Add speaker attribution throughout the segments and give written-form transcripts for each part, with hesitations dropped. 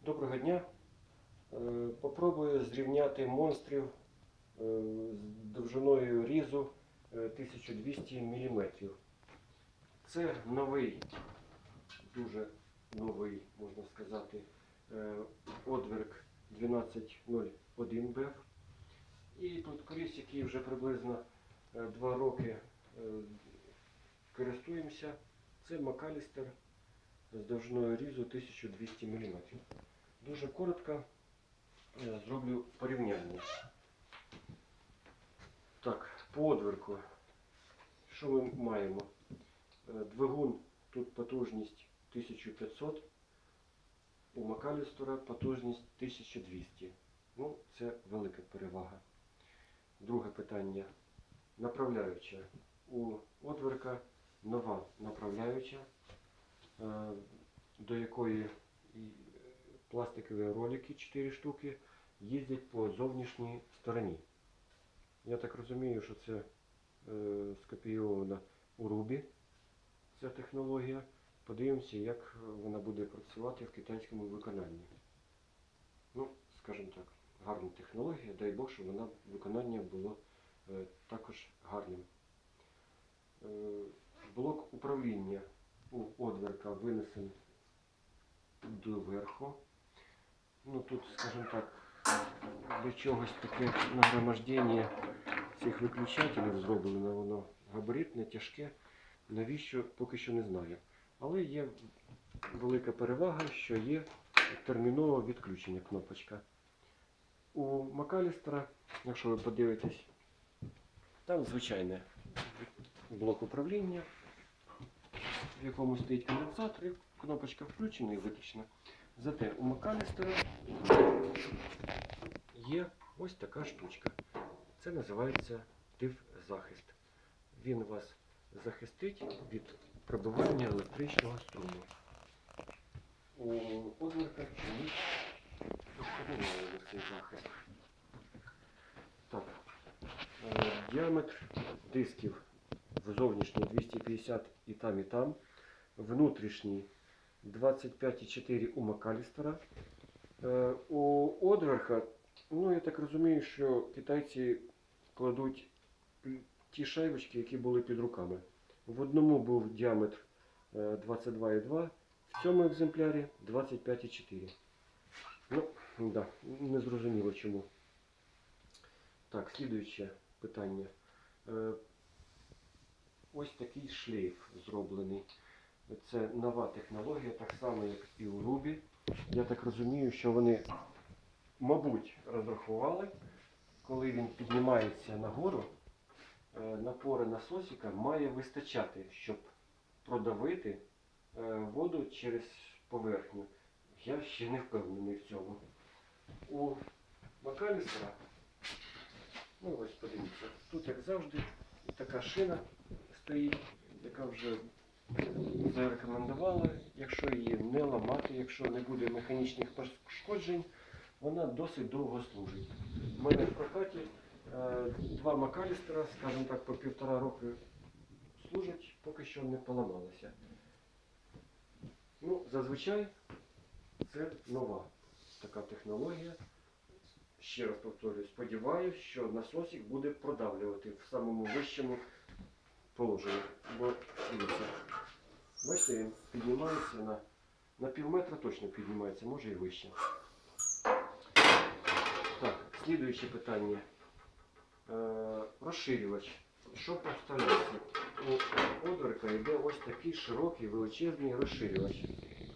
Speaker 1: Доброго дня! Попробую зрівняти монстрів з довжиною різу 1200 мм. Це новий, дуже новий, можна сказати, одверк 1201 BF. І плиткоріз, який вже приблизно 2 роки користуємося, це Макалістер з довжиною різу 1200 мм. Дуже коротко зроблю порівняння. Так, по одверку, що ми маємо? Двигун, тут потужність 1500, у Макалістера потужність 1200. Ну, це велика перевага. Друге питання. Направляюча. У одверка нова направляюча, до якої пластикові ролики 4 штуки їздять по зовнішній стороні. Я так розумію, що це скопійовано у Рубі, ця технологія. Подивимося, як вона буде працювати в китайському виконанні. Ну, скажімо так, гарна технологія, дай Бог, щоб виконання було також гарним. Блок управління у одверка винесений доверху. Ну, тут, скажімо так, для чогось таке нагромождення цих виключателів зроблено, воно габаритне, тяжке. Навіщо, поки що не знаю. Але є велика перевага, що є термінове відключення кнопочка. У Макалістера, якщо ви подивитесь, там звичайний блок управління, в якому стоїть конденсатор, і кнопочка включена і виключена. Зате у Макалістера є ось така штучка. Це називається дифзахист. Він вас захистить від пробивання електричного струму. У одверка чомусь немає цей захист. Так, діаметр дисків в зовнішній 250 і там, внутрішній 25,4 у Макалістера. У одверка, ну я так розумію, що китайці кладуть ті шайбочки, які були під руками. В одному був діаметр 22,2, в цьому екземплярі 25,4. Ну, да, не зрозуміло чому. Так, слідуюче питання. Ось такий шлейф зроблений. Це нова технологія, так само як і у Рубі. Я так розумію, що вони, мабуть, розрахували, коли він піднімається нагору, напори насосика має вистачати, щоб продавити воду через поверхню. Я ще не впевнений в цьому. У Макалістера, ну ось подивіться, тут як завжди така шина стоїть, яка вже зарекомендувала, якщо її не ламати, якщо не буде механічних пошкоджень, вона досить довго служить. У мене в прокаті 2 Макалістера, скажімо так, по 1,5 року служать, поки що не поламалися. Ну, зазвичай це нова така технологія. Ще раз повторюю, сподіваюся, що насосик буде продавлювати в самому вищому положенні. Бо, дивіться, бачите, він піднімається на пів метра, точно піднімається, може і вище. Так, слідуюче питання. Розширювач. Що представляється? У одверка йде ось такий широкий, величезний розширювач.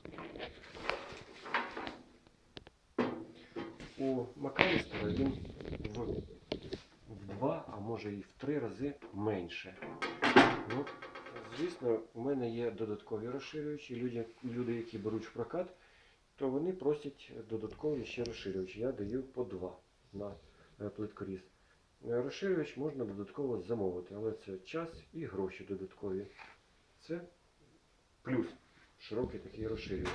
Speaker 1: У Макалістера він в 2, а може і в 3 рази менше. Ну, звісно, у мене є додаткові розширювачі. Люди, які беруть в прокат, то вони просять додаткові ще розширювачі. Я даю по 2 на плиткоріз. Розширювач можна додатково замовити, але це час і гроші додаткові. Це плюс широкий такий розширювач.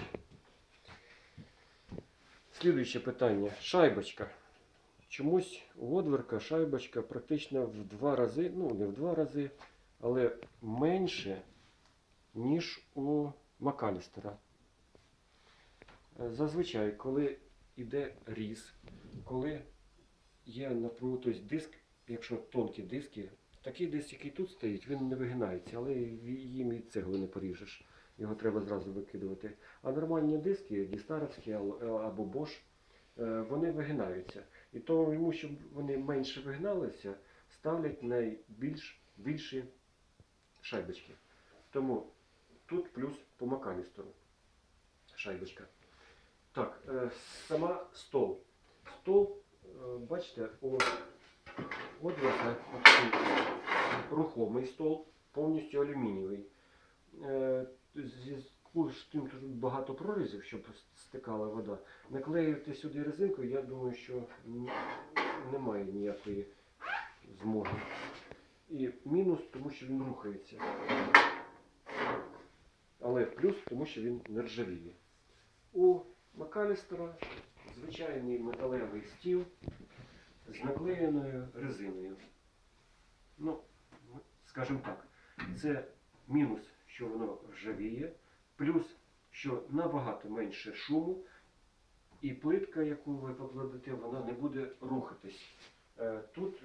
Speaker 1: Слідуюче питання. Шайбочка. Чомусь у одверка шайбочка практично в 2 рази, ну не в 2 рази, але менше, ніж у Макалістера. Зазвичай, коли йде різ, коли є напруга, тобто диск, якщо тонкі диски, такий диск, який тут стоїть, він не вигинається, але їм і цегли не поріжеш. Його треба зразу викидувати. А нормальні диски, дістаровські або Bosch, вони вигинаються. І тому, щоб вони менше вигналися, ставлять найбільші шайбочки. Тому тут плюс по МакАлістеру шайбочка. Так, сама стол. Стол, бачите, от рухомий стол, повністю алюмінієвий. Зв'язку з тим, що тут багато прорізів, щоб стикала вода. Наклеювати сюди резинку, я думаю, що немає ніякої змоги. І мінус, тому що він рухається. Але плюс, тому що він не ржавіє. У МакАлістера звичайний металевий стіл з наклеєною резиною. Ну, скажімо так, це мінус, що воно ржавіє, плюс, що набагато менше шуму, і плитка, яку ви покладете, вона не буде рухатись. Тут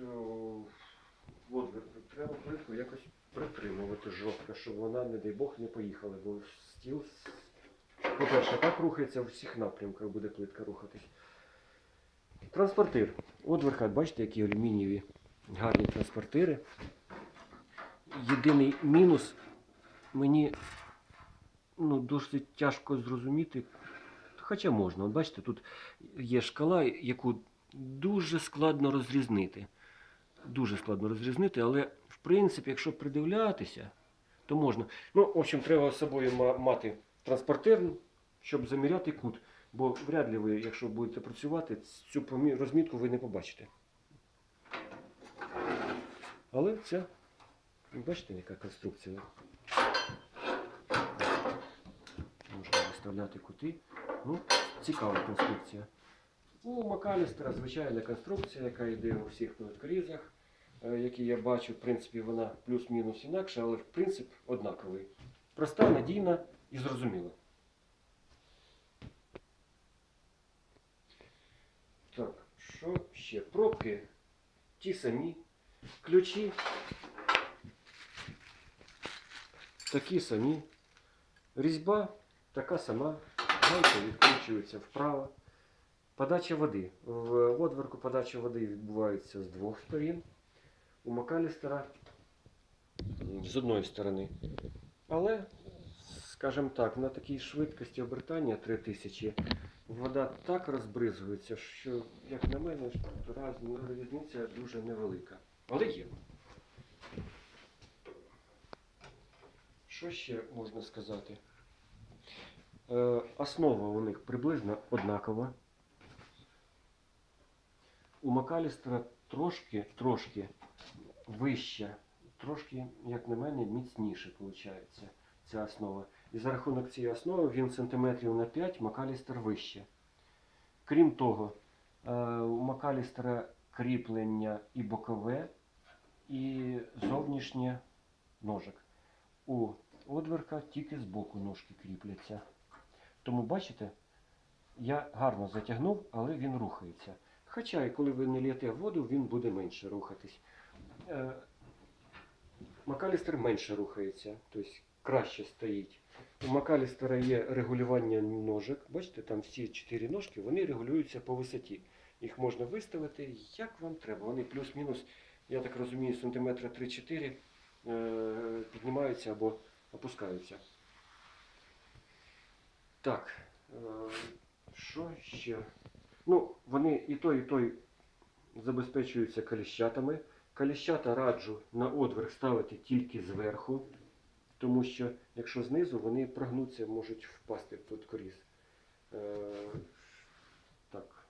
Speaker 1: треба плитку якось притримувати жорстко, щоб вона, не дай Бог, не поїхала, бо стіл, по-перше, так рухається, в всіх напрямках буде плитка рухатись. Транспортир. От верхат, бачите, які алюмінієві гарні транспортири. Єдиний мінус, мені досить тяжко зрозуміти, хоча можна. От бачите, тут є шкала, яку дуже складно розрізнити. Дуже складно розрізнити, але в принципі, якщо придивлятися, то можна. Ну, в общем, треба з собою мати транспортир, щоб заміряти кут. Бо вряд ли ви, якщо будете працювати, цю розмітку ви не побачите. Але це, бачите, яка конструкція. Можна виставляти кути. Ну, цікава конструкція. У МакАлістера звичайна конструкція, яка йде у всіх плиткорізах, які я бачу. В принципі, вона плюс-мінус інакша, але в принцип однаковий. Проста, надійна і зрозуміла. Так, що ще? Пробки ті самі, ключі такі самі, різьба така сама, гайка відкручується вправо. Подача води. В одверку подача води відбувається з двох сторін. У МакАлістера з одної сторони. Але, скажімо так, на такій швидкості обертання 3000 вода так розбризується, що, як на мене, різниця дуже невелика. Але є. Що ще можна сказати? Основа у них приблизно однакова. У МакАлістера трошки вища, трошки, як на мене, міцніше виходить ця основа. І за рахунок цієї основи він сантиметрів на 5, МакАлістер вище. Крім того, у МакАлістера кріплення і бокове, і зовнішнє ножик. У одверка тільки з боку ножки кріпляться. Тому, бачите, я гарно затягнув, але він рухається. Хоча, і коли ви не лієте воду, він буде менше рухатись. МакАлістер менше рухається, тобто краще стоїть. У МакАлістера є регулювання ножок. Бачите, там всі 4 ножки, вони регулюються по висоті. Їх можна виставити, як вам треба. Вони плюс-мінус, я так розумію, сантиметра 3-4 піднімаються або опускаються. Так, що ще? Ну, вони і той забезпечуються коліщатами. Коліщата раджу на одверк ставити тільки зверху, тому що якщо знизу, вони прогнуться, можуть впасти в плиткоріз. Так.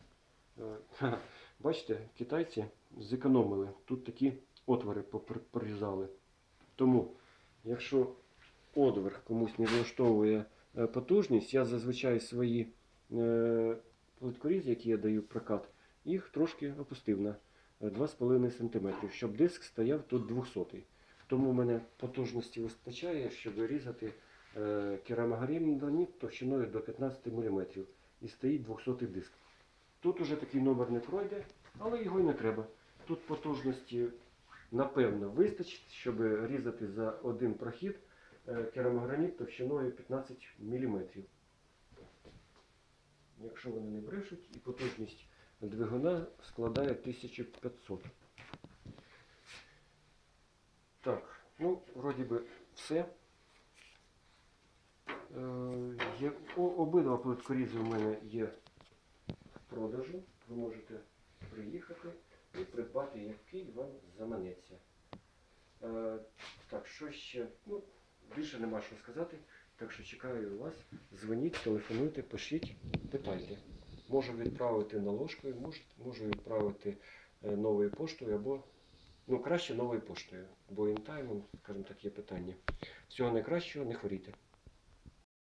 Speaker 1: Бачите, китайці зекономили. Тут такі отвори прорізали. Тому, якщо одверк комусь не влаштовує потужність, я зазвичай свої плиткорізи, які я даю в прокат, їх трошки опустив на 2,5 см, щоб диск стояв тут 200. Тому в мене потужності вистачає, щоб різати керамограніт товщиною до 15 мм і стоїть 200 диск. Тут уже такий номер не пройде, але його й не треба. Тут потужності, напевно, вистачить, щоб різати за один прохід керамограніт товщиною 15 мм. Якщо вони не брешуть, і потужність двигуна складає 1500. Так, ну, вроді би все. Обидва плиткорізи у мене є в продажу. Ви можете приїхати і придбати, який вам заманеться. Так, що ще? Ну, більше нема що сказати. Так що чекаю вас. Дзвоніть, телефонуйте, пишіть, питайте. Можу відправити наложкою, можу відправити новою поштою або, ну, краще новою поштою, бо інтаймом, скажімо так, є питання. Всього найкращого, не хворійте.